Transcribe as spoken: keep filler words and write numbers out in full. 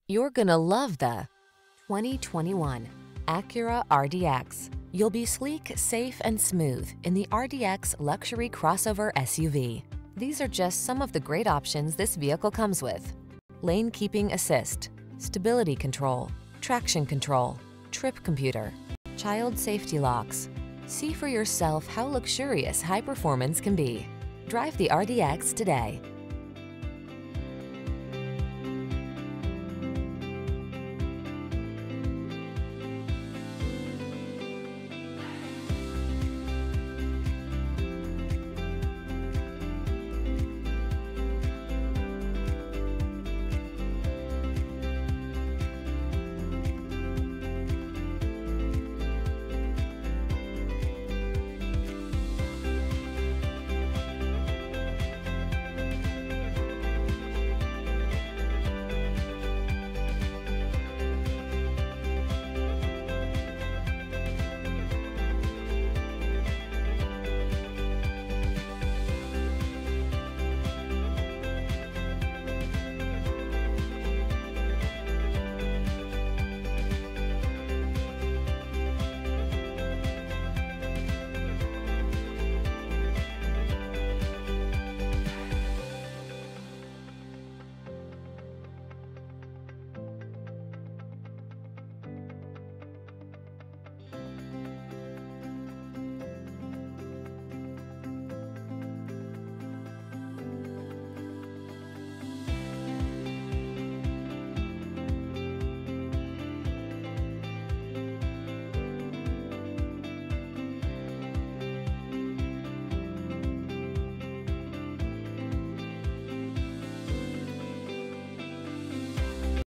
You're gonna love the twenty twenty-one Acura R D X. You'll be sleek, safe, and smooth in the R D X luxury crossover S U V. These are just some of the great options this vehicle comes with: lane keeping assist, stability control, traction control, trip computer, child safety locks. See for yourself how luxurious high performance can be. Drive the R D X today.